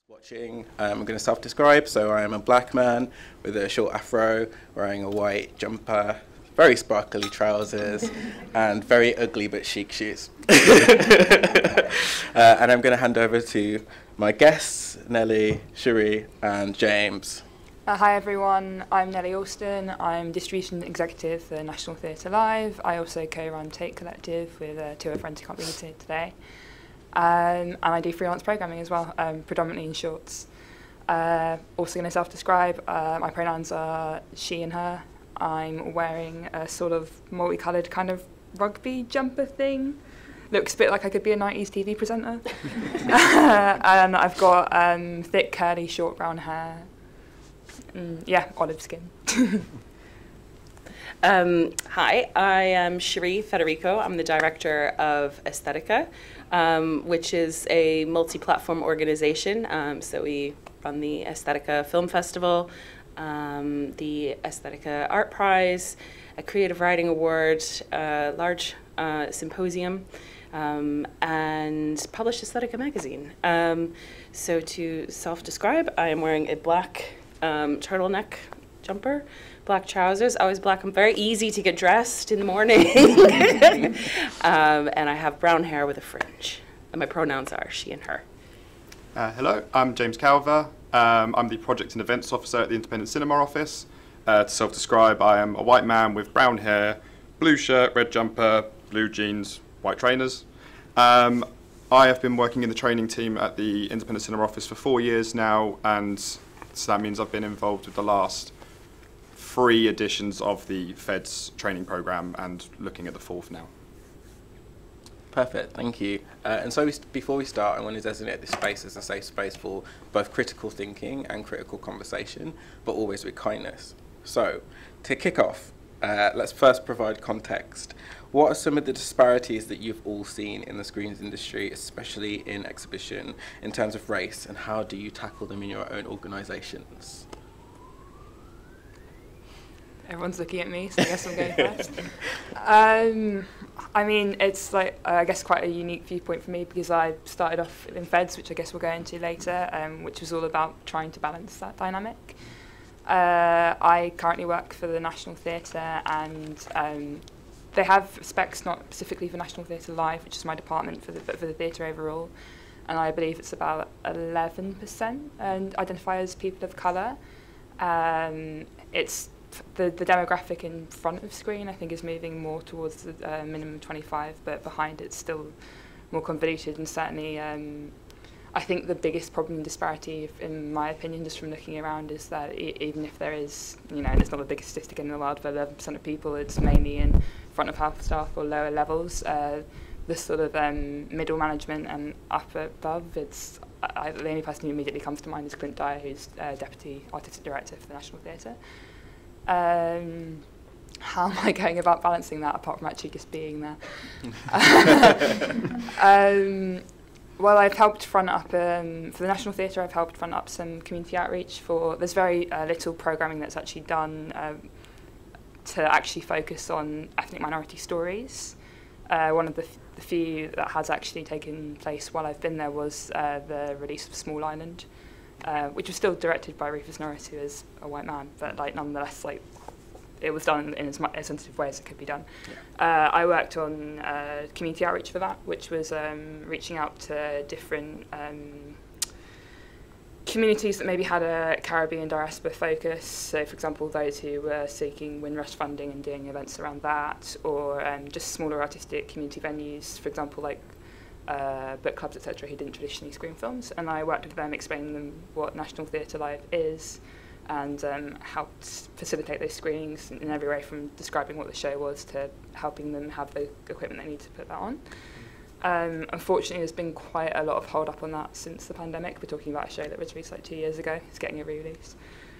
Watching, I'm going to self-describe. So I am a black man with a short afro, wearing a white jumper, very sparkly trousers, and very ugly but chic shoes. And I'm going to hand over to my guests, Nellie, Cherie, and James. Hi everyone, I'm Nellie Alston. I'm Distribution Executive for National Theatre Live. I also co-run Take Collective with two of our friends who can't be here today. And I do freelance programming as well, predominantly in shorts. Also going to self-describe, my pronouns are she and her. I'm wearing a sort of multicoloured kind of rugby jumper thing. Looks a bit like I could be a 90s TV presenter. And I've got thick, curly, short brown hair. Yeah, olive skin. Hi, I am Cherie Federico. I'm the director of Aesthetica, which is a multi-platform organization. So we run the Aesthetica Film Festival, the Aesthetica Art Prize, a Creative Writing Award, a large symposium, and publish Aesthetica magazine. So to self-describe, I am wearing a black turtleneck jumper, black trousers, always black. I'm very easy to get dressed in the morning. And I have brown hair with a fringe. And my pronouns are she and her. Hello, I'm James Calver. I'm the Project and Events Officer at the Independent Cinema Office. To self-describe, I am a white man with brown hair, blue shirt, red jumper, blue jeans, white trainers. I have been working in the training team at the Independent Cinema Office for 4 years now, and so that means I've been involved with the last 3 editions of the Fed's training programme and looking at the 4th now. Perfect, thank you. And so before we start, I want to designate this space as a safe space for both critical thinking and critical conversation, but always with kindness. So, to kick off, let's first provide context. What are some of the disparities that you've all seen in the screens industry, especially in exhibition, in terms of race, and how do you tackle them in your own organisations? Everyone's looking at me, so I guess I'm going first. I mean, it's like, I guess quite a unique viewpoint for me because I started off in Feds, which I guess we'll go into later, which was all about trying to balance that dynamic. I currently work for the National Theatre, and they have specs not specifically for National Theatre Live, which is my department, but for the theatre overall. And I believe it's about 11% and identify as people of colour. It's the demographic in front of screen, I think, is moving more towards the minimum 25, but behind it's still more convoluted. And certainly, I think the biggest problem and disparity, in my opinion, just from looking around, is that even if there is, and it's not the biggest statistic in the world, but 11% of people, it's mainly in front of house staff or lower levels. The sort of middle management and up above, the only person who immediately comes to mind is Clint Dyer, who's Deputy Artistic Director for the National Theatre. How am I going about balancing that, apart from actually just being there? Well, I've helped front up, for the National Theatre, I've helped front up some community outreach there's very little programming that's actually done to actually focus on ethnic minority stories. One of the few that has actually taken place while I've been there was the release of Small Island, which was still directed by Rufus Norris, who is a white man, but nonetheless, it was done in as sensitive way as it could be done. Yeah. I worked on community outreach for that, which was reaching out to different communities that maybe had a Caribbean diaspora focus. So, for example, those who were seeking Windrush funding and doing events around that, or just smaller artistic community venues, for example, like book clubs, etc., who didn't traditionally screen films. And I worked with them, explaining them what National Theatre Live is, and helped facilitate those screenings in every way, from describing what the show was to helping them have the equipment they need to put that on. Unfortunately, there's been quite a lot of hold up on that since the pandemic. We're talking about a show that was released 2 years ago. It's getting a re-release.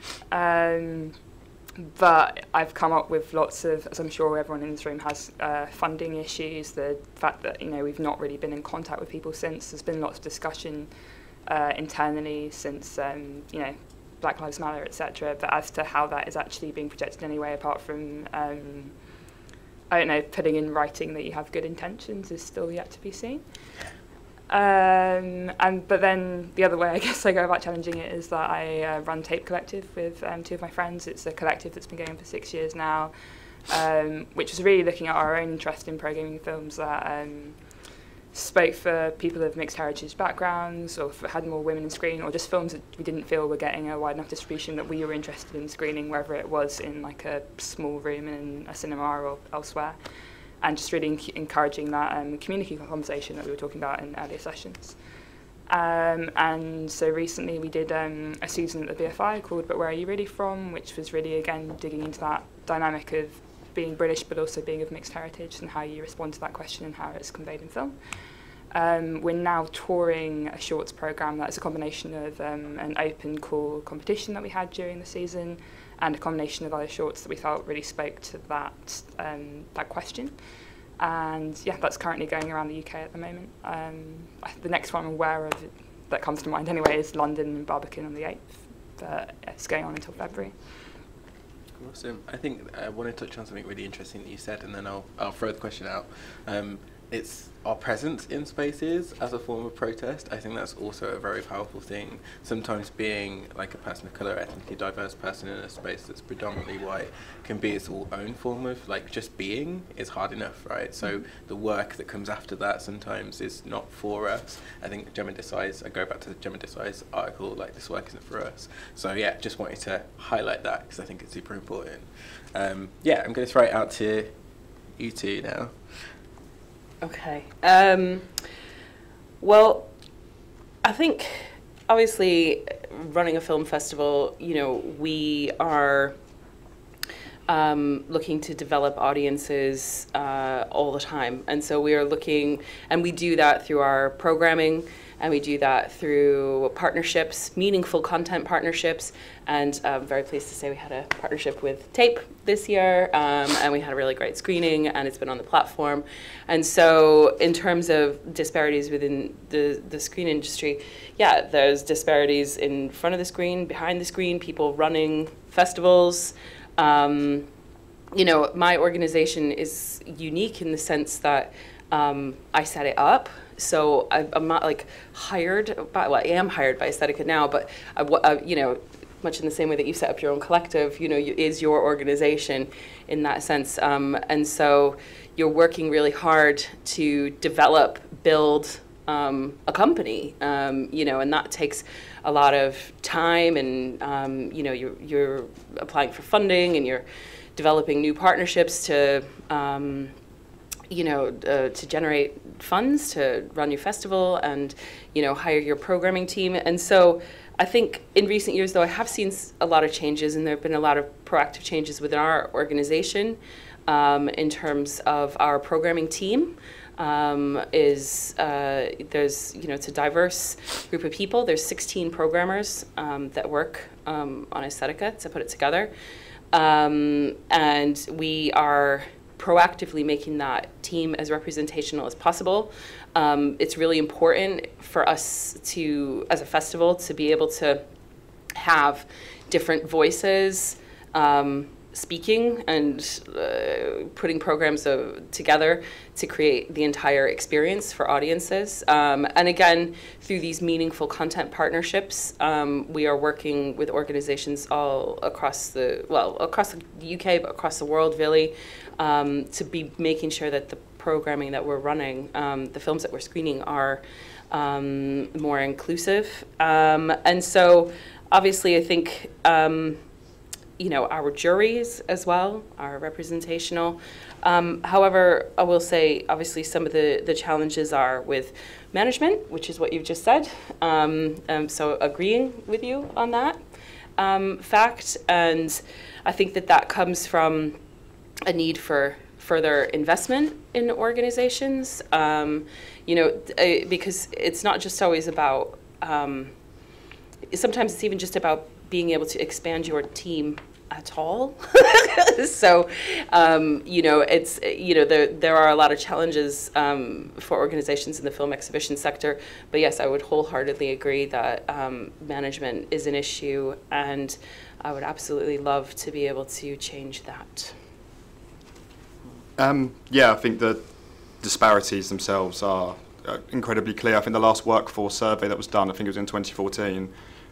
But I've come up with lots of, as I'm sure everyone in this room has, funding issues, the fact that we've not really been in contact with people since. There's been lots of discussion internally since Black Lives Matter, etc. But as to how that is actually being projected anyway, apart from I don't know, putting in writing that you have good intentions, is still yet to be seen. But then the other way I guess I go about challenging it is that I run Tape Collective with two of my friends. It's a collective that's been going for 6 years now, which is really looking at our own interest in programming films that spoke for people of mixed heritage backgrounds, or had more women in screen, or just films that we didn't feel were getting a wide enough distribution that we were interested in screening, whether it was in like a small room in a cinema or elsewhere. And just really encouraging that community conversation that we were talking about in earlier sessions. And so recently we did a season at the BFI called But Where Are You Really From?, which was really, again, digging into that dynamic of being British but also being of mixed heritage and how you respond to that question and how it's conveyed in film. We're now touring a shorts programme that's a combination of an open call competition that we had during the season and a combination of other shorts that we felt really spoke to that that question. And yeah, that's currently going around the UK at the moment. The next one I'm aware of that comes to mind anyway is London and Barbican on the 8th, but it's going on until February. Awesome. I think I want to touch on something really interesting that you said, and then I'll throw the question out. It's our presence in spaces as a form of protest. I think that's also a very powerful thing. Sometimes being like a person of colour, ethnically diverse person in a space that's predominantly white can be its own form of like just being is hard enough, right? So the work that comes after that sometimes is not for us. I think Gemma Desai's, I go back to the Gemma Desai's article, like this work isn't for us. So yeah, just wanted to highlight that because I think it's super important. Yeah, I'm going to throw it out to you two now. Okay. Well, I think obviously running a film festival, you know, we are looking to develop audiences all the time. And so we are looking, and we do that through our programming, and we do that through partnerships, meaningful content partnerships. And I'm very pleased to say we had a partnership with Tape this year, and we had a really great screening, and it's been on the platform. And so in terms of disparities within the screen industry, yeah, there's disparities in front of the screen, behind the screen, people running festivals. You know, my organization is unique in the sense that I set it up. So I'm not like hired by, well, I am hired by Aesthetica now, but you know, much in the same way that you set up your own collective, you know, is your organization in that sense. And so you're working really hard to develop, build a company, you know, and that takes a lot of time, and you know, you're applying for funding, and you're developing new partnerships to you know, to generate funds to run your festival, and you know, hire your programming team. And so I think in recent years, though, I have seen a lot of changes, and there have been a lot of proactive changes within our organization in terms of our programming team. There's, you know, it's a diverse group of people. There's 16 programmers that work on Aesthetica to put it together. And we are proactively making that team as representational as possible. It's really important for us to, as a festival, to be able to have different voices speaking and putting programs together to create the entire experience for audiences. And again, through these meaningful content partnerships, we are working with organizations all across the, well, across the UK, but across the world, really, to be making sure that the programming that we're running, the films that we're screening, are more inclusive. And so, obviously, I think, you know, our juries as well are representational. However, I will say, obviously, some of the challenges are with management, which is what you've just said. So agreeing with you on that fact. And I think that comes from a need for further investment in organizations. You know, because it's not just always about, sometimes it's even just about being able to expand your team at all. So, you know, it's, you know, there are a lot of challenges for organizations in the film exhibition sector. But yes, I would wholeheartedly agree that management is an issue, and I would absolutely love to be able to change that. Yeah, I think the disparities themselves are incredibly clear. I think the last workforce survey that was done, I think it was in 2014,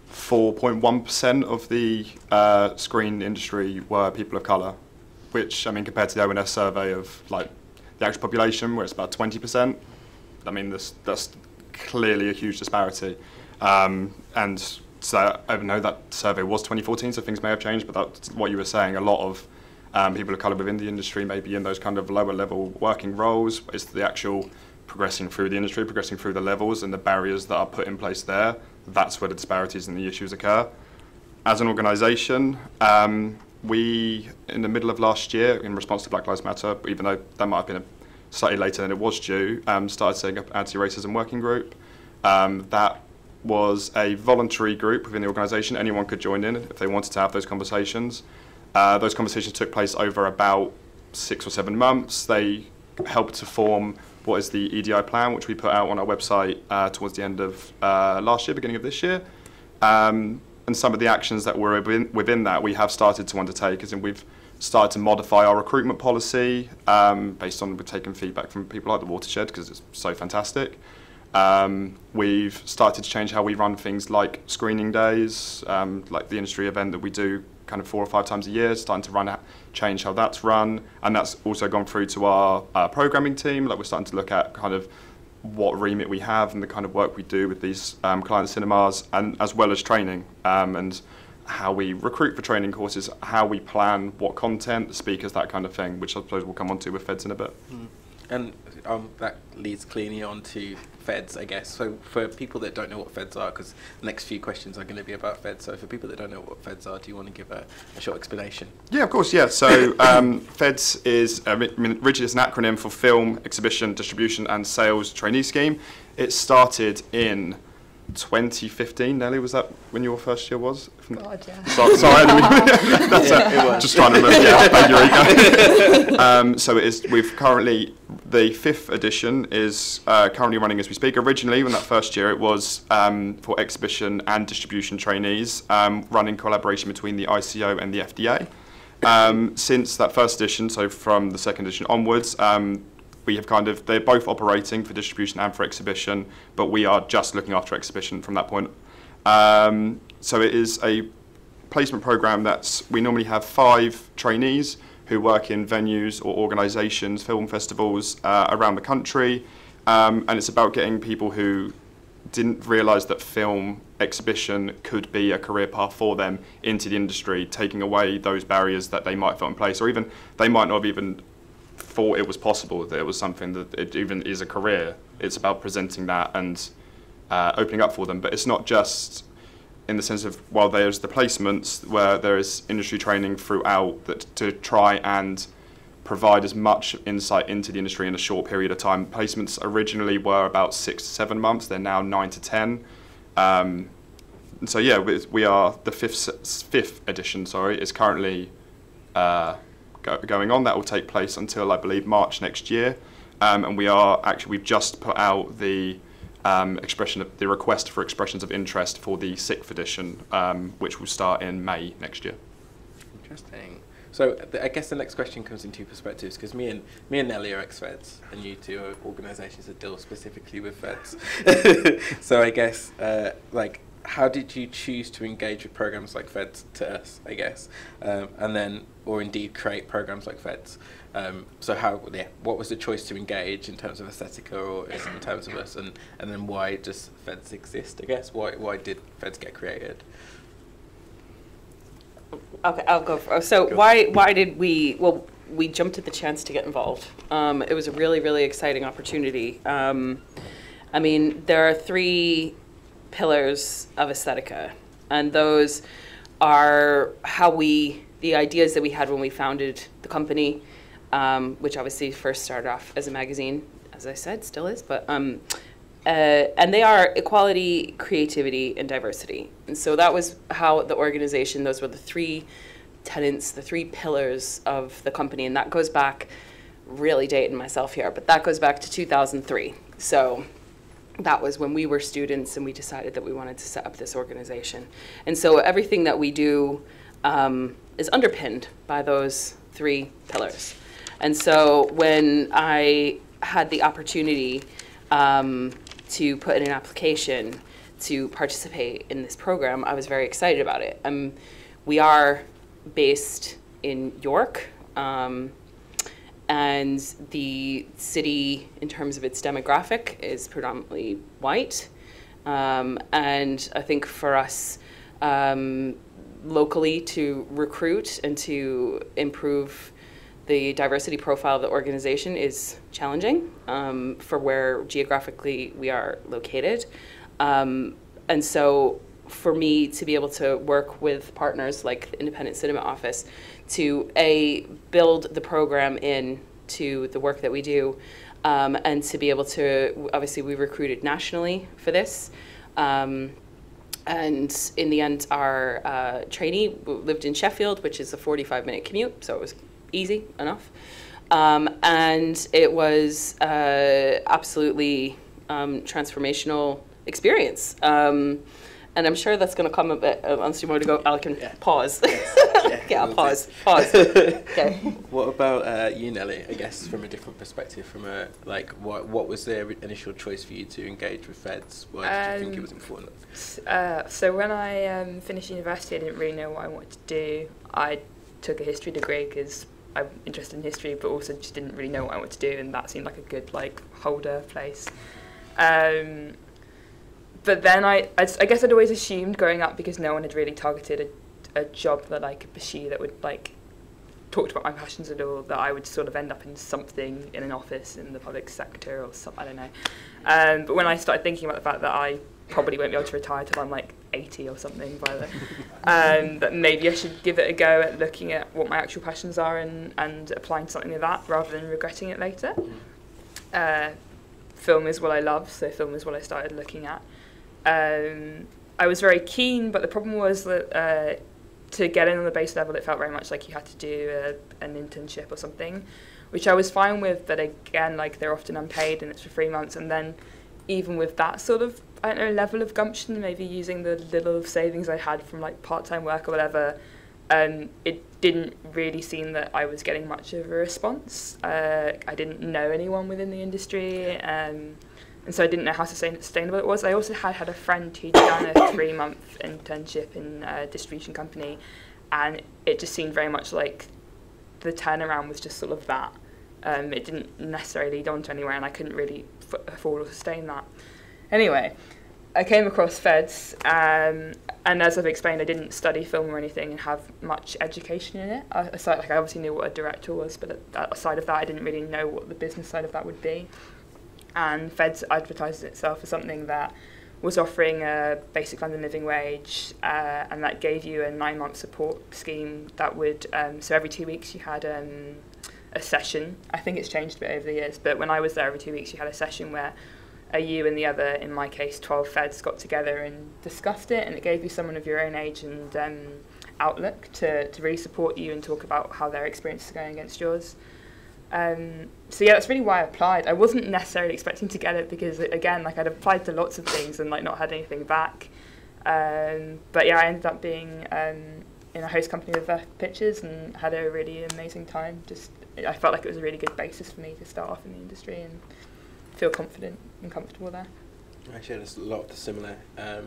4.1% of the screen industry were people of colour, which, I mean, compared to the ONS survey of like the actual population, where it's about 20%, I mean, that's clearly a huge disparity. And so I know that survey was 2014, so things may have changed, but that's what you were saying. A lot of people of colour within the industry, maybe in those kind of lower level working roles, is the actual progressing through the industry, progressing through the levels and the barriers that are put in place there. That's where the disparities and the issues occur. As an organisation, we, in the middle of last year, in response to Black Lives Matter, even though that might have been slightly later than it was due, started setting up an anti-racism working group. That was a voluntary group within the organisation. Anyone could join in if they wanted to have those conversations. Those conversations took place over about 6 or 7 months. They helped to form what is the EDI plan, which we put out on our website towards the end of last year, beginning of this year. And some of the actions that were within that we have started to undertake, as in we've started to modify our recruitment policy based on, we've taken feedback from people like the Watershed, because it's so fantastic. We've started to change how we run things like screening days, like the industry event that we do kind of 4 or 5 times a year, starting to change how that's run. And that's also gone through to our programming team. Like, we're starting to look at kind of what remit we have and the kind of work we do with these client cinemas, and as well as training and how we recruit for training courses, how we plan, what content, the speakers, that kind of thing, which I suppose we'll come on to with Feds in a bit. And that leads cleanly on to Feds, I guess. So for people that don't know what Feds are, because the next few questions are going to be about Feds, so for people that don't know what Feds are, do you want to give a short explanation? Yeah, of course, yeah. So Feds is, originally it's an acronym for Film, Exhibition, Distribution and Sales Trainee Scheme. It started in 2015. Nellie, was that when your first year was? God, yeah. Sorry, that's just trying to remember. Yeah, thank you, Rico. So it is. We've currently, the 5th edition is currently running as we speak. Originally, when that first year, it was for exhibition and distribution trainees, run in collaboration between the ICO and the FDA. Since that first edition, so from the 2nd edition onwards, we have they're both operating for distribution and for exhibition, but we are just looking after exhibition from that point. So it is a placement program we normally have 5 trainees who work in venues or organisations, film festivals around the country, and it's about getting people who didn't realise that film exhibition could be a career path for them into the industry, taking away those barriers that they might have put in place, or even they might not have even thought it was possible, that it was something that it even is a career. It's about presenting that and opening up for them. But it's not just in the sense of, while there's the placements where there is industry training throughout, that to try and provide as much insight into the industry in a short period of time. Placements originally were about 6 to 7 months. They're now 9 to 10. So yeah, we are the 5th edition. Sorry, is currently going on. That will take place until, I believe, March next year, and we've just put out the the request for expressions of interest for the 6th edition, which will start in May next year. Interesting. So I guess the next question comes in 2 perspectives, because me and Nellie are ex-Feds, and you two are organisations that deal specifically with Feds. So I guess how did you choose to engage with programs like Feds to us, I guess, and then, or indeed create programs like Feds? So what was the choice to engage in terms of Aesthetica or in terms of us, and then why does Feds exist, I guess? Why did Feds get created? Okay, I'll go first. So why did we jumped at the chance to get involved. It was a really, really exciting opportunity. I mean, there are 3 pillars of Aesthetica, and those are the ideas that we had when we founded the company, which obviously first started off as a magazine, as I said, still is, but and they are equality, creativity, and diversity. And so that was how the organization, those were the 3 tenets, the 3 pillars of the company, and that goes back, really dating myself here, but that goes back to 2003. So that was when we were students and we decided that we wanted to set up this organization. And so everything that we do is underpinned by those 3 pillars. And so when I had the opportunity to put in an application to participate in this program, I was very excited about it. We are based in York, and the city, in terms of its demographic, is predominantly white. And I think for us, locally, to recruit and to improve the diversity profile of the organization is challenging for where geographically we are located. And so for me to be able to work with partners like the Independent Cinema Office to build the program into the work that we do, and to be able to, obviously we recruited nationally for this, and in the end our trainee lived in Sheffield, which is a 45-minute commute, so it was easy enough, and it was absolutely transformational experience. And I'm sure that's going to come a bit, once you want to go, I can pause. Yeah, I'll pause. Okay. What about you, Nellie? I guess from a different perspective, from a, like, what was their initial choice for you to engage with Feds? Why did you think it was important? So when I finished university, I didn't really know what I wanted to do. I took a history degree because I'm interested in history, but also just didn't really know what I wanted to do, and that seemed like a good, like, holder place. But then I guess I'd always assumed growing up, because no one had really targeted a job that I could pursue that would, like, talk about my passions at all, that I would sort of end up in something in an office in the public sector or something, I don't know. But when I started thinking about the fact that I probably won't be able to retire till I'm like 80 or something by then, that maybe I should give it a go at looking at what my actual passions are and applying something to that rather than regretting it later. Film is what I love, so film is what I started looking at. I was very keen, but the problem was that to get in on the base level, it felt very much like you had to do an internship or something, which I was fine with, but again, like, they're often unpaid and it's for 3 months, and then even with that sort of, I don't know, level of gumption, maybe using the little savings I had from, like, part-time work or whatever, it didn't really seem that I was getting much of a response. I didn't know anyone within the industry, and so I didn't know how sustainable it was. I also had a friend who'd done a 3-month internship in a distribution company, and it just seemed very much like the turnaround was just sort of that. It didn't necessarily lead on to anywhere, and I couldn't really afford or sustain that. Anyway, I came across Feds, and as I've explained, I didn't study film or anything and have much education in it. Aside, like, I obviously knew what a director was, but aside of that, I didn't really know what the business side of that would be. And Feds advertised itself as something that was offering a basic London living wage, and that gave you a 9-month support scheme that would, so every 2 weeks you had a session. I think it's changed a bit over the years, but when I was there, every 2 weeks you had a session where you and the other, in my case 12 Feds, got together and discussed it, and it gave you someone of your own age and outlook to really support you and talk about how their experiences are going against yours. So yeah, that's really why I applied. I wasn't necessarily expecting to get it because, again, like, I'd applied to lots of things and, like, not had anything back. But yeah, I ended up being in a host company with Pictures and had a really amazing time. I felt like it was a really good basis for me to start off in the industry and feel confident and comfortable there. Actually, there's a lot of the similar,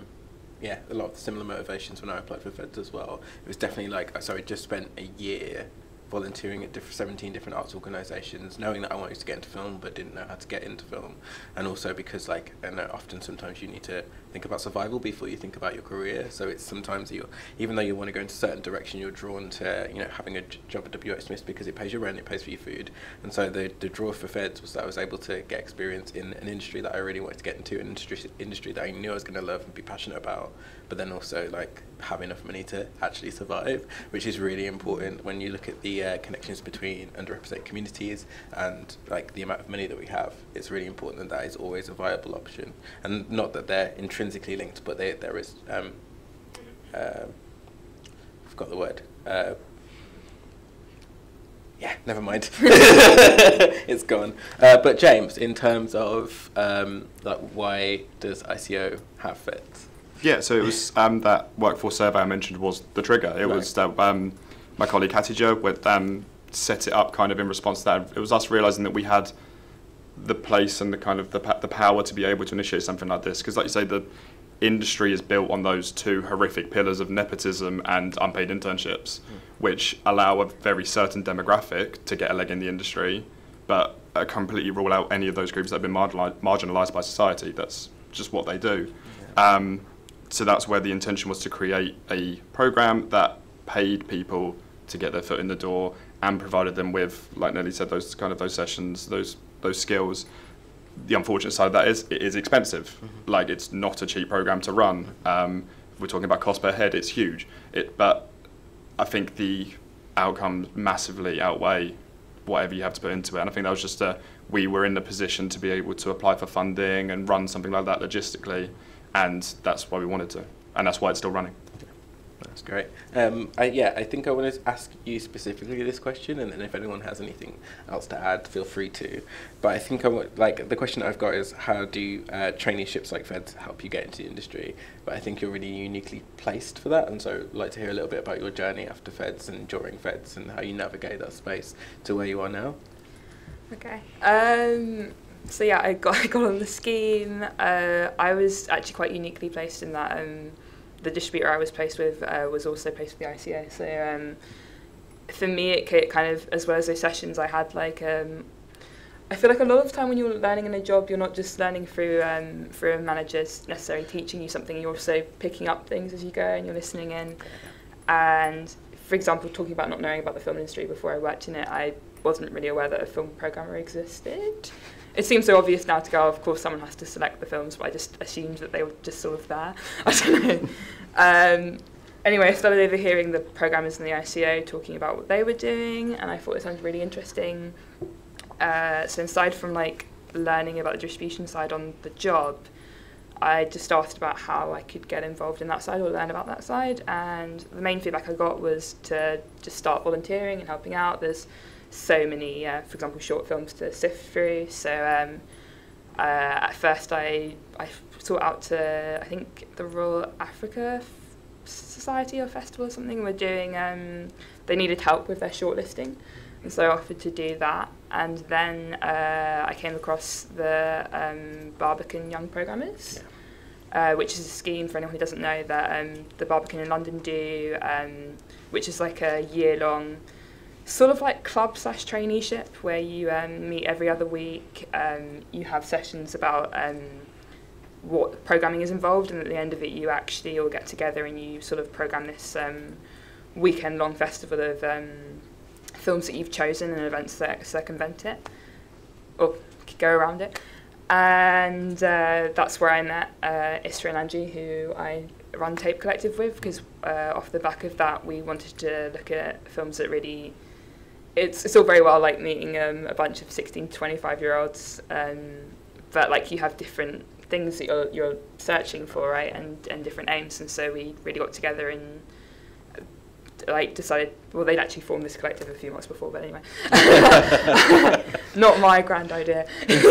motivations when I applied for Feds as well. It was definitely like, so I just spent a year volunteering at 17 different arts organisations, knowing that I wanted to get into film but didn't know how to get into film, and also because, like, I know often sometimes you need to think about survival before you think about your career, so it's sometimes even though you want to go into a certain direction, you're drawn to, you know, having a job at WH Smith because it pays your rent, it pays for your food, and so the draw for Feds was that I was able to get experience in an industry that I really wanted to get into, an industry that I knew I was going to love and be passionate about, but then also, like, have enough money to actually survive, which is really important when you look at the connections between underrepresented communities and, like, the amount of money that we have. It's really important that is always a viable option, and not that they're intrinsically linked, but there is I forgot the word. Yeah, never mind. It's gone. But James, in terms of like, why does ICO have Feds? Yeah, so it was that workforce survey I mentioned was the trigger. It was that my colleague Hatija set it up kind of in response to that. It was us realising that we had the place and the kind of the power to be able to initiate something like this, because like you say, the industry is built on those two horrific pillars of nepotism and unpaid internships, which allow a very certain demographic to get a leg in the industry, but completely rule out any of those groups that have been marginalised by society. That's just what they do. Yeah. So that's where the intention was, to create a programme that paid people to get their foot in the door and provided them with, like Nellie said, those sessions, those skills. The unfortunate side of that is it is expensive. Like, it's not a cheap program to run. If we're talking about cost per head, it's huge. But I think the outcomes massively outweigh whatever you have to put into it. And I think that was just we were in the position to be able to apply for funding and run something like that logistically, and that's why we wanted to, and that's why it's still running. That's great. I think I wanted to ask you specifically this question, and then if anyone has anything else to add, feel free to. But I think the question that I've got is, how do traineeships like Feds help you get into the industry? But I think you're really uniquely placed for that, and so I'd like to hear a little bit about your journey after Feds and during Feds and how you navigate that space to where you are now. Okay. So yeah, I got on the scheme. I was actually quite uniquely placed in that. The distributor I was placed with was also placed with the ICA. So for me, it kind of, as well as those sessions, I had like, I feel like a lot of the time when you're learning in a job, you're not just learning through a manager's necessarily teaching you something, you're also picking up things as you go and you're listening in. And for example, talking about not knowing about the film industry before I worked in it, I wasn't really aware that a film programmer existed. It seems so obvious now to go, of course someone has to select the films, but I just assumed that they were just sort of there. I don't know. Anyway, I started overhearing the programmers in the ICO talking about what they were doing, and I thought it sounded really interesting. So aside from like learning about the distribution side on the job, I just asked about how I could get involved in that side or learn about that side, and the main feedback I got was to just start volunteering and helping out. There's so many, for example, short films to sift through. So at first I sought out to, I think, the Royal Africa Society or Festival or something were doing, they needed help with their shortlisting, and so I offered to do that. And then I came across the Barbican Young Programmers, which is a scheme, for anyone who doesn't know, that the Barbican in London do, which is like a year-long sort of like club/traineeship where you meet every other week. You have sessions about what programming is involved, and at the end of it you actually all get together and you sort of program this weekend-long festival of films that you've chosen and events that circumvent it or go around it. And that's where I met Isra and Angie, who I run Tape Collective with, because off the back of that we wanted to look at films that really, it's all very well like meeting a bunch of 16 to 25-year-olds, but like you have different things that you're searching for, right, and different aims, and so we really got together and like decided, well, they'd actually formed this collective a few months before, but anyway, not my grand idea,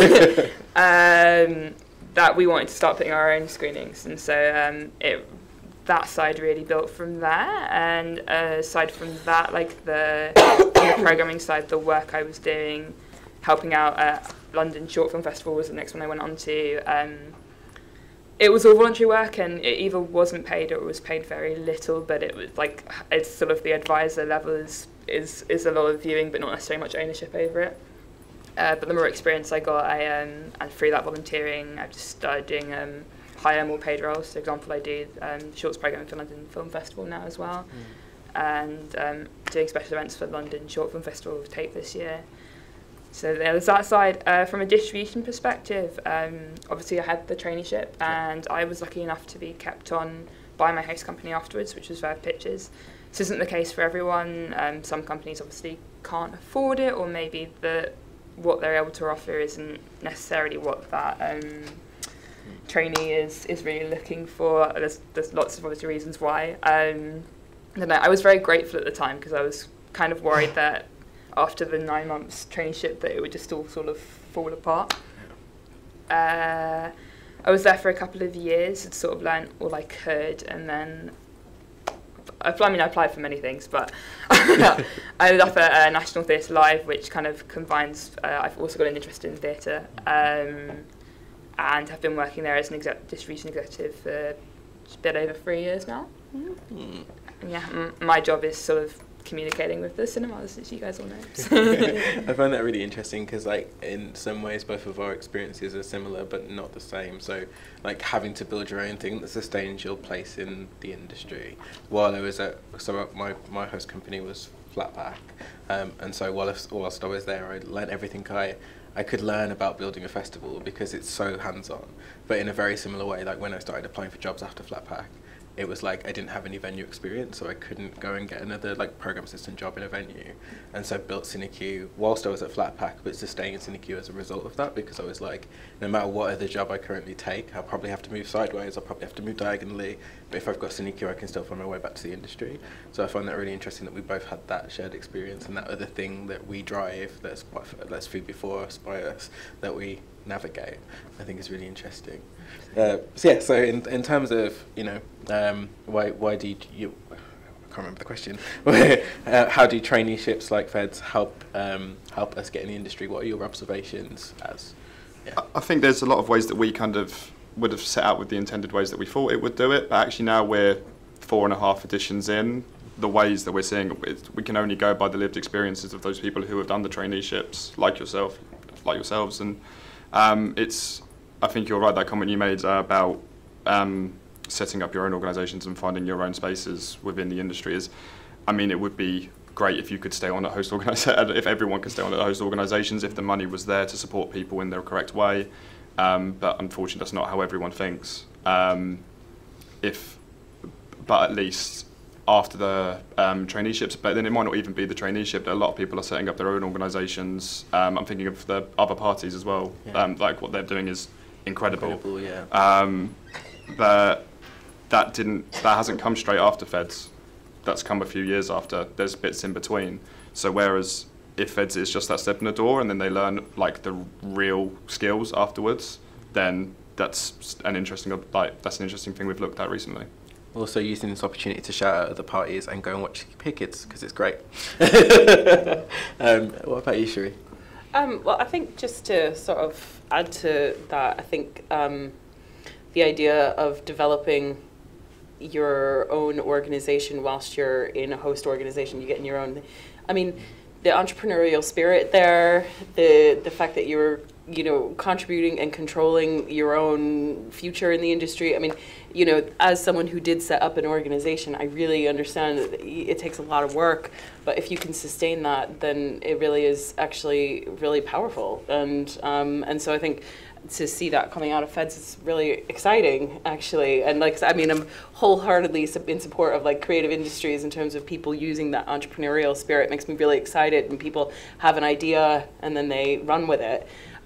that we wanted to start putting our own screenings, and so that side really built from there. And aside from that, like the programming side, the work I was doing, helping out at London Short Film Festival was the next one I went on to. It was all voluntary work, and it either wasn't paid or it was paid very little, but it was like, it's sort of the advisor level is a lot of viewing, but not necessarily much ownership over it. But the more experience I got, and through that volunteering, I just started doing higher, more paid roles. For example, I do the shorts program for London Film Festival now as well, and doing special events for London Short Film Festival with Tape this year. So there's that side. From a distribution perspective, obviously I had the traineeship, and I was lucky enough to be kept on by my host company afterwards, which was Verve Pictures. This isn't the case for everyone. Some companies obviously can't afford it, or maybe what they're able to offer isn't necessarily what that trainee is really looking for. There's lots of obviously reasons why. I don't know, I was very grateful at the time, because I was kind of worried that after the 9 months traineeship that it would just all sort of fall apart. I was there for a couple of years, had sort of learnt all I could, and then I applied for many things, but I ended up at National Theatre Live, which kind of combines, I've also got an interest in theatre, and have been working there as an distribution executive for a bit over 3 years now. Mm. Yeah, my job is sort of communicating with the cinemas, as you guys all know. I find that really interesting because, like, in some ways both of our experiences are similar but not the same. So, like, having to build your own thing that sustains your place in the industry. While I was my host company was Flatpack, and so whilst I was there, I learned everything I could learn about building a festival because it's so hands-on. But in a very similar way, like when I started applying for jobs after Flatpack, it was like I didn't have any venue experience, so I couldn't go and get another like program assistant job in a venue. And so I built CineQ whilst I was at Flatpack, but staying in CineQ as a result of that, because I was like, no matter what other job I currently take, I'll probably have to move sideways, I'll probably have to move diagonally, but if I've got CineQ, I can still find my way back to the industry. So I find that really interesting that we both had that shared experience and that other thing that we drive, that's food before us, by us, that we navigate, I think is really interesting. So in terms of, you know, why do you I can't remember the question. How do traineeships like Feds help us get in the industry? What are your observations as? Yeah. I think there's a lot of ways that we kind of would have set out with the intended ways that we thought it would do it, but actually now we're 4.5 editions in, the ways that we're seeing it, we can only go by the lived experiences of those people who have done the traineeships, like yourselves, and I think you're right, that comment you made about setting up your own organisations and finding your own spaces within the industry is, I mean, it would be great if you could stay on at host organisations, if everyone could stay on at host organisations, if the money was there to support people in the correct way, but unfortunately that's not how everyone thinks. But at least after the traineeships, but then it might not even be the traineeship, a lot of people are setting up their own organisations. I'm thinking of the other parties as well, like what they're doing is incredible, but that hasn't come straight after Feds. That's come a few years after. There's bits in between. So whereas if Feds is just that step in the door and then they learn like the real skills afterwards, then that's an interesting thing we've looked at recently. Also using this opportunity to shout out other parties and go and watch Peer Kids because it's great. What about you, Cherie? Well, I think just to sort of add to that, I think the idea of developing your own organization whilst you're in a host organization, you get in your own, I mean, the entrepreneurial spirit there, the fact that you're, you know, contributing and controlling your own future in the industry. I mean, you know, as someone who did set up an organization, I really understand that it takes a lot of work, but if you can sustain that, then it really is actually really powerful. And so I think to see that coming out of Feds is really exciting, actually. And like, I mean, I'm wholeheartedly in support of like creative industries in terms of people using that entrepreneurial spirit. It makes me really excited when people have an idea and then they run with it.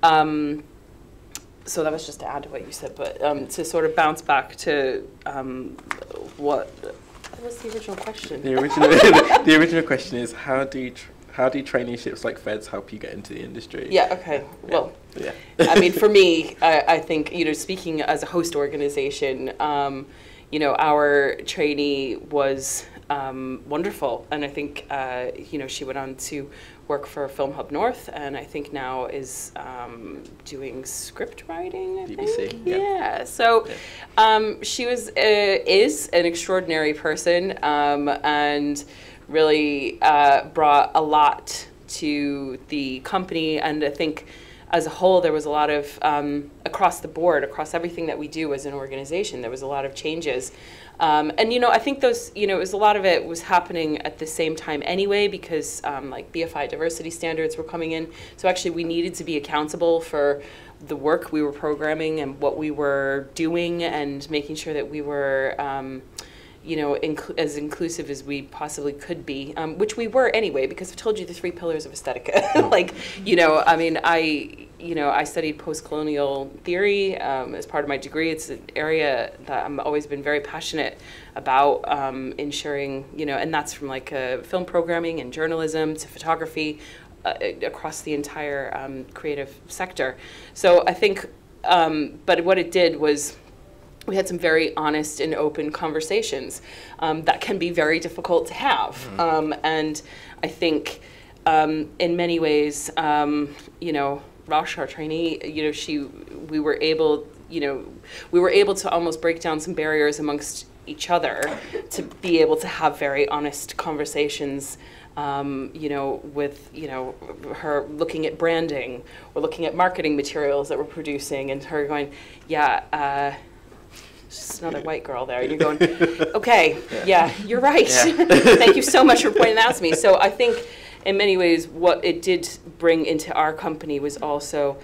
So that was just to add to what you said, but to sort of bounce back to what was the original question? The original question is how do traineeships like Feds help you get into the industry? Yeah. Okay. Yeah. Well, yeah. I mean, for me, I think, you know, speaking as a host organization, you know, our trainee was wonderful, and I think you know, she went on to work for Film Hub North, and I think now is doing script writing, I BBC, think. Yeah. So she is an extraordinary person, and really brought a lot to the company, and I think as a whole there was a lot of across the board, across everything that we do as an organization, there was a lot of changes. And you know, I think those, you know, a lot of it was happening at the same time anyway, because like BFI diversity standards were coming in. So actually we needed to be accountable for the work we were programming and what we were doing, and making sure that we were you know, as inclusive as we possibly could be, which we were anyway, because I told you the 3 pillars of Aesthetica. Like, you know, I mean, I studied post-colonial theory as part of my degree. It's an area that I've always been very passionate about, ensuring, you know, and that's from like film programming and journalism to photography, across the entire creative sector. So I think, but what it did was we had some very honest and open conversations that can be very difficult to have. And I think in many ways, you know, Rosh, our trainee, you know, we were able to almost break down some barriers amongst each other to be able to have very honest conversations, you know, with, you know, her looking at branding or looking at marketing materials that we're producing, and her going, yeah, just another white girl there. And you're going, okay, yeah, you're right. Yeah. Thank you so much for pointing that out to me. So I think in many ways what it did bring into our company was also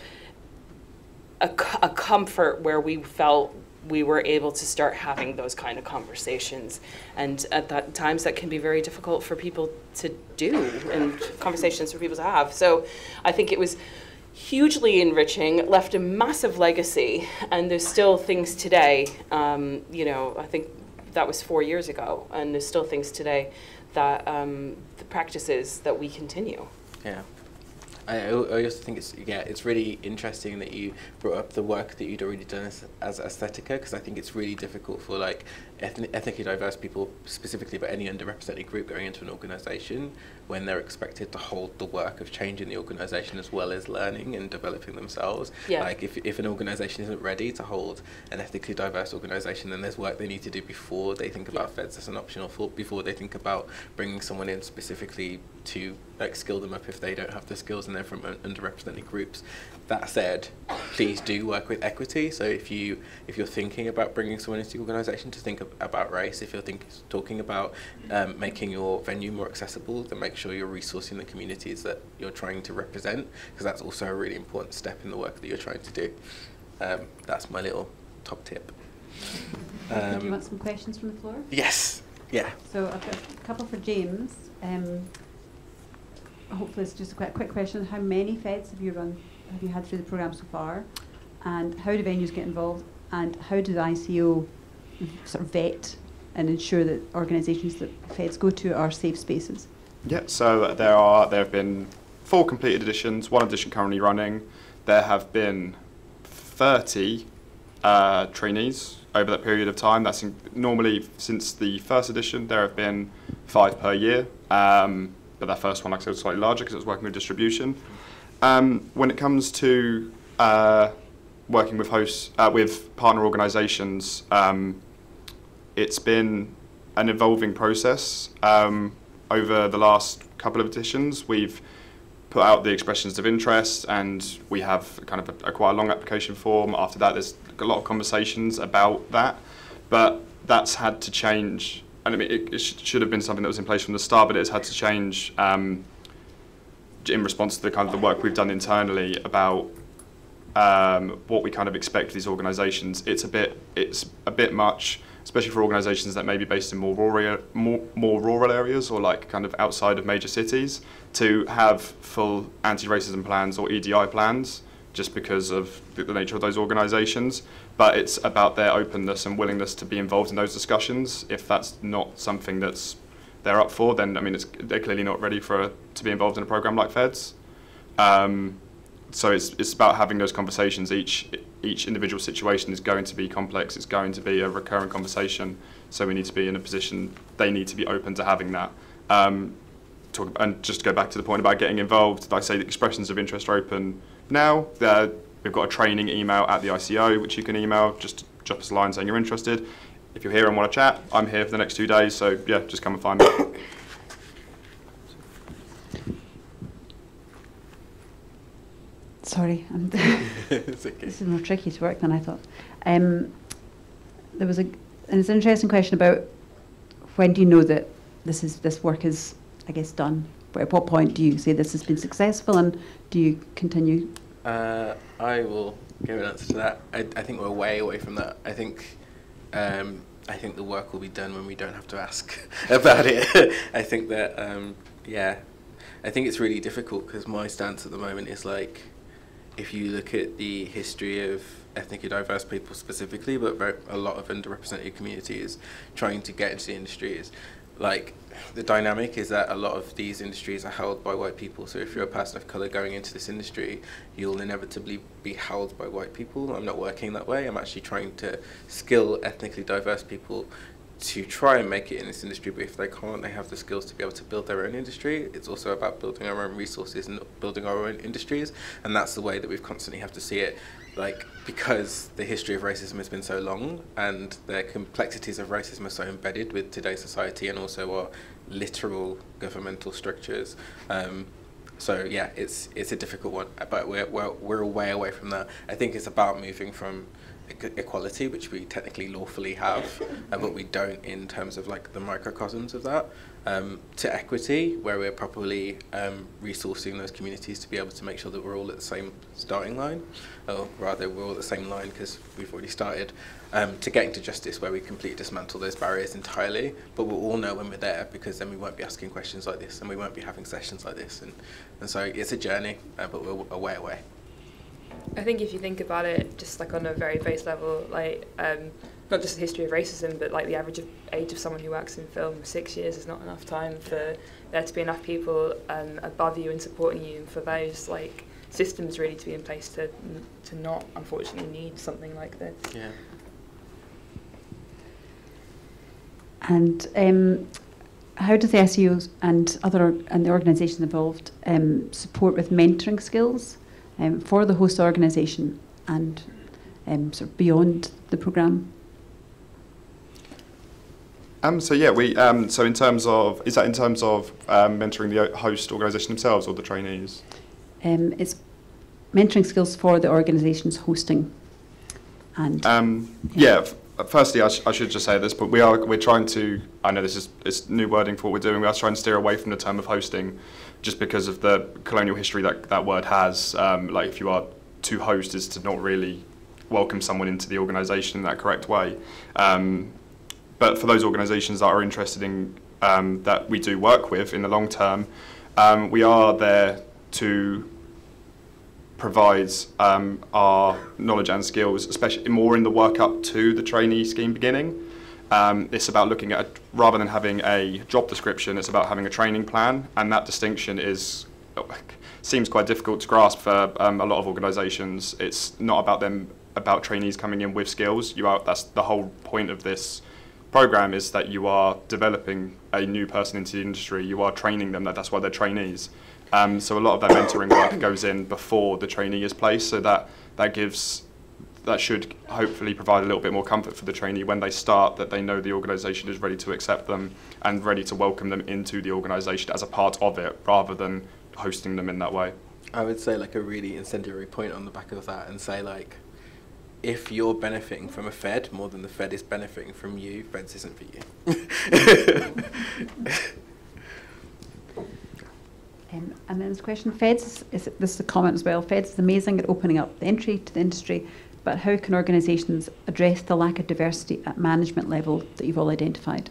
a comfort where we felt we were able to start having those kind of conversations. And at times that can be very difficult for people to do, and conversations for people to have. So I think it was hugely enriching, left a massive legacy, and there's still things today, you know, I think that was 4 years ago, and there's still things today that, the practices that we continue. Yeah. I also think it's really interesting that you brought up the work that you'd already done as Aesthetica, because I think it's really difficult for like ethnically diverse people specifically, but any underrepresented group going into an organisation when they're expected to hold the work of changing the organisation as well as learning and developing themselves. Yeah. Like if an organisation isn't ready to hold an ethnically diverse organisation, then there's work they need to do before they think about Feds as an optional thought, before they think about bringing someone in specifically to like skill them up if they don't have the skills and they're from underrepresented groups. That said, please do work with equity. So if you're thinking about bringing someone into the organisation, to think about race. If you're talking about making your venue more accessible, then make sure you're resourcing the communities that you're trying to represent, because that's also a really important step in the work that you're trying to do. That's my little top tip. Do you want some questions from the floor? Yes. Yeah. So I've got a couple for James. Hopefully it's just a quick question. How many Feds have you had through the programme so far? And how do venues get involved? And how does ICO sort of vet and ensure that organisations that Feds go to are safe spaces? Yeah, so there have been 4 completed editions, 1 edition currently running. There have been 30 trainees over that period of time. That's normally, since the first edition, there have been 5 per year. But that first one, like I said, was slightly larger because it was working with distribution. When it comes to working with hosts, with partner organisations, it's been an evolving process. Over the last couple of editions, we've put out the expressions of interest, and we have kind of a quite a long application form. After that, there's a lot of conversations about that, but that's had to change. And I mean, it should have been something that was in place from the start, but it's had to change in response to the kind of the work we've done internally about what we kind of expect of these organisations. It's a bit much, especially for organisations that may be based in more rural areas or like kind of outside of major cities, to have full anti-racism plans or EDI plans, just because of the nature of those organisations. But it's about their openness and willingness to be involved in those discussions. If that's not something that's they're up for, then I mean they're clearly not ready to be involved in a programme like Feds. So it's about having those conversations. Each individual situation is going to be complex. It's going to be a recurring conversation. So we need to be in a position. They need to be open to having that. And just to go back to the point about getting involved, like I say, the expressions of interest are open now. We've got a training email at the ICO, which you can email. Just drop us a line saying you're interested. If you're here and want to chat, I'm here for the next 2 days. So yeah, just come and find me. Sorry, It's okay. This is more tricky to work than I thought. There was an interesting question about when do you know that this work is, I guess, done? At what point do you say this has been successful, and do you continue? I will give an answer to that. I think we're way away from that. I think the work will be done when we don't have to ask about it. I think that I think it's really difficult, because my stance at the moment is like, if you look at the history of ethnically diverse people specifically, but a lot of underrepresented communities trying to get into the industries, like, the dynamic is that a lot of these industries are held by white people. So if you're a person of colour going into this industry, you'll inevitably be held by white people. I'm not working that way. I'm actually trying to skill ethnically diverse people to try and make it in this industry, but if they can't, they have the skills to be able to build their own industry. It's also about building our own resources and building our own industries, and that's the way that we've constantly have to see it. Like, because the history of racism has been so long and the complexities of racism are so embedded with today's society and also our literal governmental structures. So yeah, it's a difficult one, but we're a way away from that. I think it's about moving from equality, which we technically lawfully have, but we don't in terms of like the microcosms of that, to equity, where we're properly resourcing those communities to be able to make sure that we're all at the same starting line, or rather we're all at the same line because we've already started, to getting to justice, where we completely dismantle those barriers entirely, but we'll all know when we're there, because then we won't be asking questions like this and we won't be having sessions like this, and so it's a journey, but we're a way away. I think if you think about it just like on a very base level, like not just the history of racism, but like the average age of someone who works in film, 6 years is not enough time for there to be enough people above you and supporting you, and for those like systems really to be in place to not unfortunately need something like this. Yeah. And how does the SEOs and the organisations involved support with mentoring skills for the host organisation and sort of beyond the programme? So yeah, we so in terms of, is that in terms of mentoring the host organisation themselves or the trainees? It's mentoring skills for the organisations hosting. And firstly, I should just say this, but we're trying to, I know it's new wording for what we're doing. We are trying to steer away from the term of hosting, just because of the colonial history that word has. Like, if you are to host, is to not really welcome someone into the organisation in that correct way. But for those organisations that are interested in, that we do work with in the long term, we are there to provide our knowledge and skills, especially more in the work up to the trainee scheme beginning. It's about looking at, rather than having a job description, it's about having a training plan, and that distinction seems quite difficult to grasp for a lot of organisations. It's not about trainees coming in with skills. That's the whole point of this programme, is that you are developing a new person into the industry. You are training them. That's why they're trainees. So a lot of that mentoring work goes in before the trainee is placed, so that should hopefully provide a little bit more comfort for the trainee when they start, that they know the organisation is ready to accept them and ready to welcome them into the organisation as a part of it, rather than hosting them in that way. I would say like a really incendiary point on the back of that, and say like, if you're benefiting from a Fed more than the Fed is benefiting from you, Feds isn't for you. And then there's a question, Feds, this is a comment as well, Feds is amazing at opening up the entry to the industry, but how can organisations address the lack of diversity at management level that you've all identified?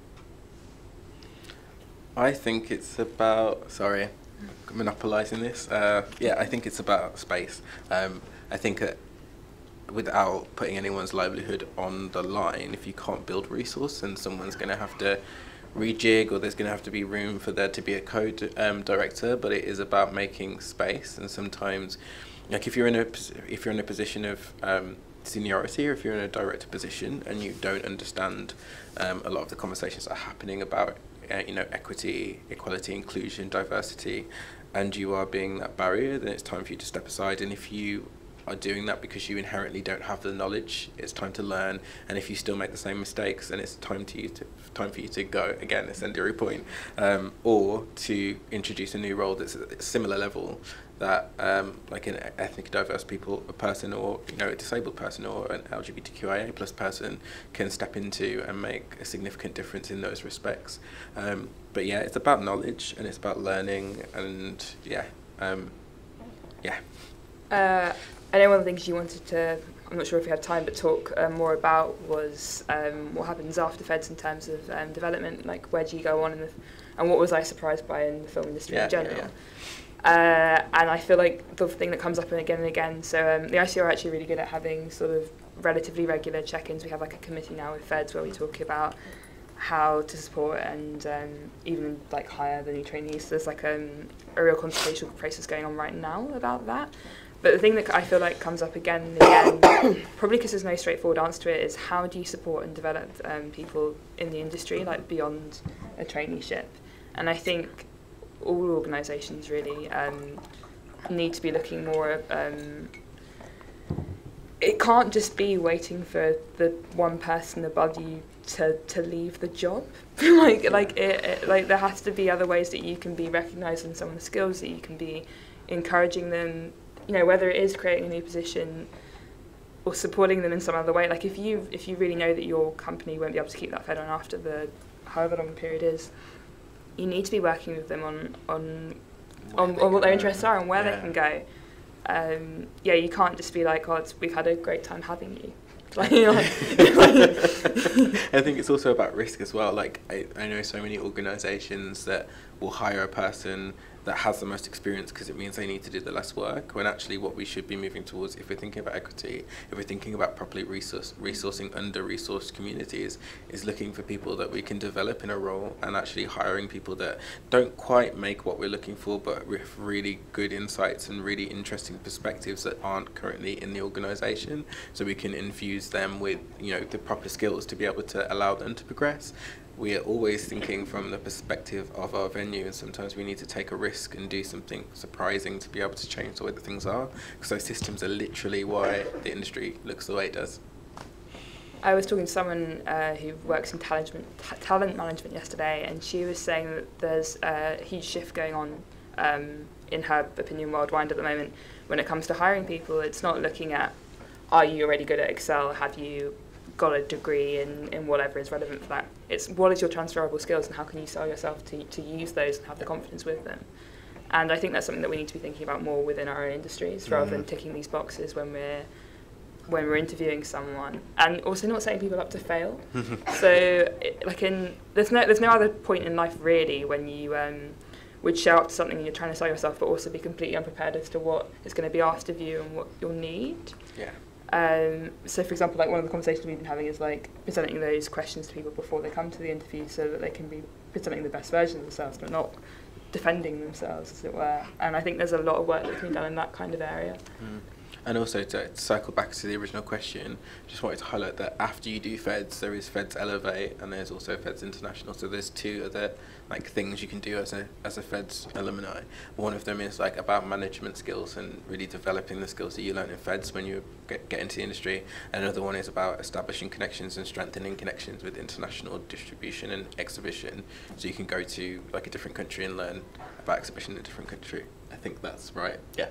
I think it's about, sorry, monopolising this. I think it's about space. I think without putting anyone's livelihood on the line, if you can't build resource, then someone's going to have to rejig, or there's going to have to be room for there to be a code director. But it is about making space, and sometimes, like if you're in a position of seniority, or if you're in a director position and you don't understand a lot of the conversations that are happening about equity, equality, inclusion, diversity, and you are being that barrier, then it's time for you to step aside. And if you are doing that because you inherently don't have the knowledge, it's time to learn. And if you still make the same mistakes, then it's time for you to go, again, incendiary point, or to introduce a new role that's at a similar level, that like an ethnic diverse person, or a disabled person, or an LGBTQIA plus person can step into and make a significant difference in those respects. But yeah, it's about knowledge and it's about learning, and I know one of the things you wanted to, I'm not sure if you had time, but talk more about was what happens after Feds in terms of development, like where do you go on, and what was I surprised by in the film industry in general. And I feel like the thing that comes up again and again, so the ICO are actually really good at having sort of relatively regular check-ins. We have like a committee now with Feds where we talk about how to support and even like hire the new trainees. There's like a real consultation process going on right now about that. But the thing that I feel like comes up again and again, probably because there's no straightforward answer to it, is how do you support and develop people in the industry, like beyond a traineeship? And I think all organisations really need to be looking more at, it can't just be waiting for the one person above you to leave the job. like there has to be other ways that you can be recognising someone's skills, that you can be encouraging them, you know, whether it is creating a new position or supporting them in some other way. Like if you really know that your company won't be able to keep that fed on after the however long the period is, you need to be working with them on what their interests are and where they can go. You can't just be like, oh, we've had a great time having you. I think it's also about risk as well. Like I know so many organisations that will hire a person that has the most experience because it means they need to do the less work, when actually what we should be moving towards, if we're thinking about equity, if we're thinking about properly resourcing under-resourced communities, is looking for people that we can develop in a role and actually hiring people that don't quite make what we're looking for, but with really good insights and really interesting perspectives that aren't currently in the organisation, so we can infuse them with, you know, the proper skills to be able to allow them to progress. We are always thinking from the perspective of our venue, and sometimes we need to take a risk and do something surprising to be able to change the way that things are, because those systems are literally why the industry looks the way it does. I was talking to someone who works in talent management yesterday, and she was saying that there's a huge shift going on, in her opinion, worldwide at the moment when it comes to hiring people. It's not looking at, are you already good at Excel, have you got a degree in whatever is relevant for that. It's what is your transferable skills and how can you sell yourself to use those and have the confidence with them. And I think that's something that we need to be thinking about more within our own industries, rather than ticking these boxes when we're interviewing someone, and also not setting people up to fail. So there's no other point in life really when you would show up to something and you're trying to sell yourself, but also be completely unprepared as to what is going to be asked of you and what you'll need. Yeah. So for example, like one of the conversations we've been having is like presenting those questions to people before they come to the interview, so that they can be presenting the best version of themselves, but not defending themselves, as it were. And I think there's a lot of work that can be done in that kind of area. And also to circle back to the original question, just wanted to highlight that after you do Feds, there is Feds Elevate and there's also Feds International. So there's two other things you can do as a Feds alumni. One of them is about management skills and really developing the skills that you learn in Feds when you get into the industry. Another one is about establishing connections and strengthening connections with international distribution and exhibition. So you can go to a different country and learn about exhibition in a different country. I think that's right. Yeah.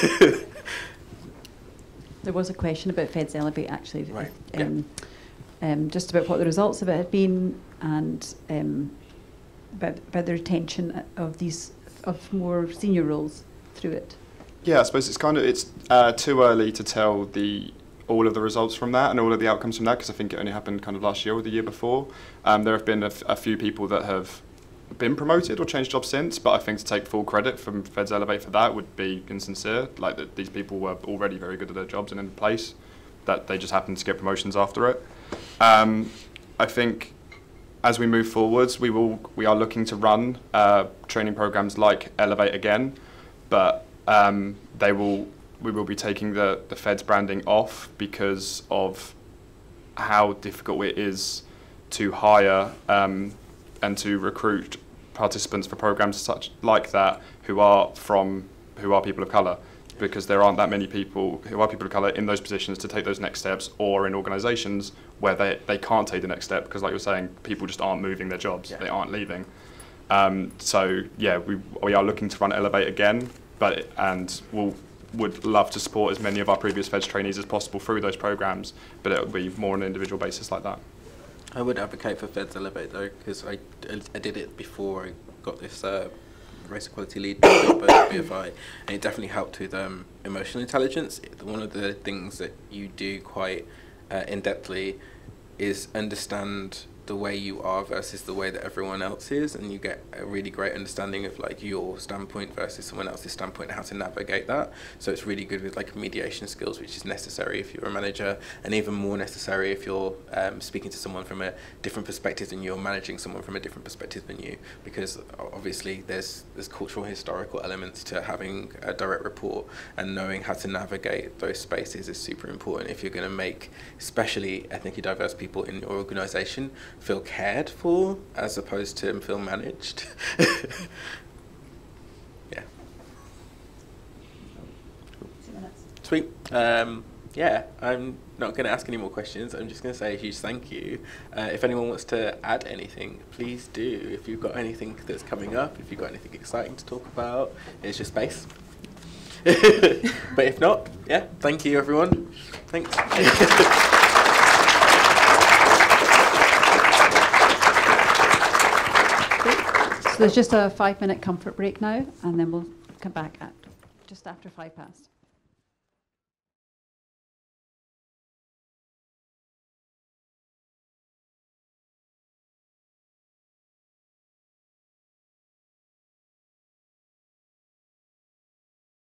There was a question about Feds Elevate actually, right. Just about what the results of it had been, and about the retention of more senior roles through it. Yeah, I suppose it's too early to tell all of the results from that and all of the outcomes from that, because I think it only happened kind of last year or the year before. There have been a few people that have been promoted or changed jobs since, but I think to take full credit from Feds Elevate for that would be insincere. These people were already very good at their jobs and in place, that they just happened to get promotions after it. I think as we move forwards, we are looking to run training programs like Elevate again, but we will be taking the Feds branding off because of how difficult it is to hire and to recruit participants for programs like that who are people of colour, because there aren't that many people who are people of colour in those positions to take those next steps, or in organisations where they can't take the next step because, like you're saying, people just aren't moving their jobs, they aren't leaving. So yeah, we are looking to run Elevate again, and would love to support as many of our previous Feds trainees as possible through those programs, but it will be more on an individual basis like that. I would advocate for Feds Elevate though, because I did it before I got this race equality lead job at BFI, and it definitely helped with emotional intelligence. One of the things that you do quite in-depthly is understand the way you are versus the way that everyone else is, and you get a really great understanding of like your standpoint versus someone else's standpoint and how to navigate that. So it's really good with like mediation skills, which is necessary if you're a manager, and even more necessary if you're speaking to someone from a different perspective than you're managing someone from a different perspective than you, because obviously there's cultural historical elements to having a direct report, and knowing how to navigate those spaces is super important if you're going to make especially ethnically diverse people in your organisation feel cared for as opposed to feel managed. Yeah. Sweet. Yeah, I'm not going to ask any more questions. I'm just going to say a huge thank you. If anyone wants to add anything, please do. If you've got anything that's coming up, if you've got anything exciting to talk about, it's your space. But if not, yeah, thank you everyone. Thanks. So there's just a 5-minute comfort break now, and then we'll come back at just after 5 past.